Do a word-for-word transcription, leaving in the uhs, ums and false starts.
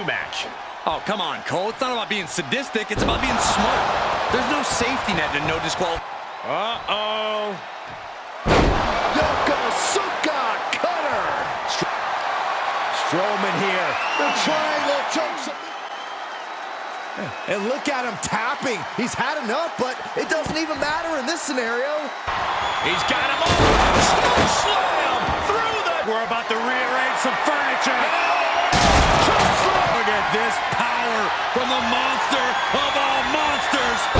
match. Oh, come on, Cole. It's not about being sadistic. It's about being smart. There's no safety net and no disqual. Uh-oh. Yokosuka cutter. Strowman here. The triangle chokes. And look at him tapping. He's had enough, but it doesn't even matter in this scenario. He's got him all. Slam through the... We're about to rearrange some furniture. Look at this power from the monster of all monsters.